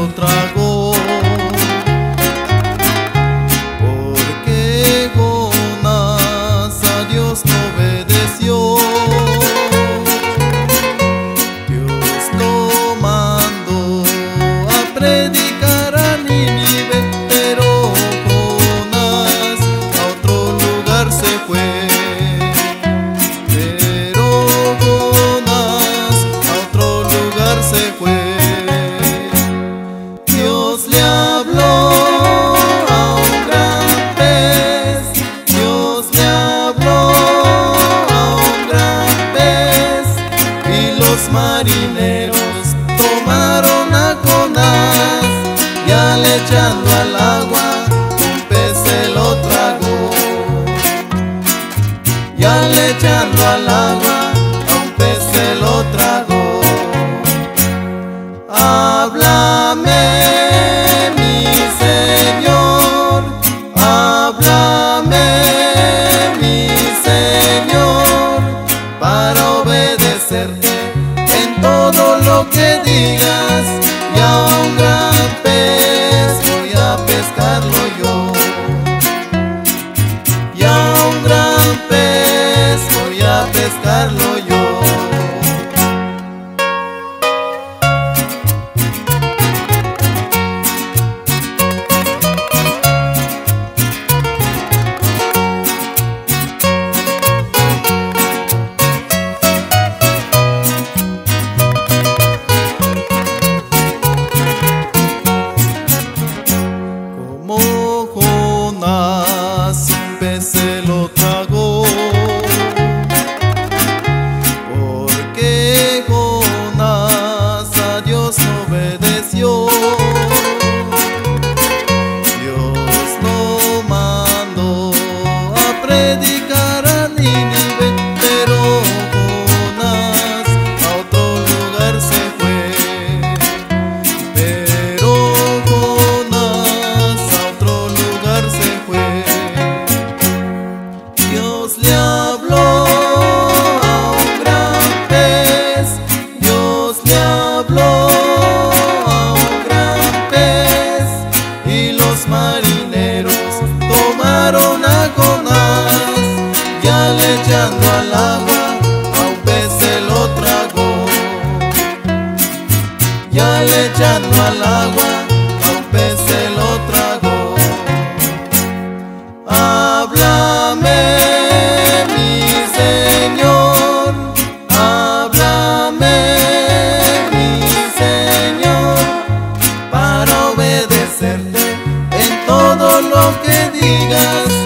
lo tragó. Porque Jonás a Dios no obedeció. Dios lo mandó a predicar a Nínive, pero Jonás a otro lugar se fue. Se fue. Dios le habló a un gran pez, Dios le habló a un gran pez, y los marineros tomaron a Jonás, y al echando al agua un pez se lo tragó. Y al echando al agua a un pez se lo tragó. Háblame, mi Señor, háblame, mi Señor, para obedecerte en todo lo que digas, y a un gran pez voy a pescarlo yo, y a un gran pez voy a pescarlo yo. Jonás un pez se lo tragó, porque Jonás a Dios no obedeció. Dios lo mandó a predicar a Nínive, pero Jonás a otro lugar se fue. Dios le habló a un gran pez, Dios le habló a un gran pez, y los marineros tomaron a Jonás, y al echando al agua a un pez se lo tragó. Y al echando al agua a un pez se lo tragó. Háblame, mi Señor, háblame, mi Señor, para obedecerte en todo lo que digas,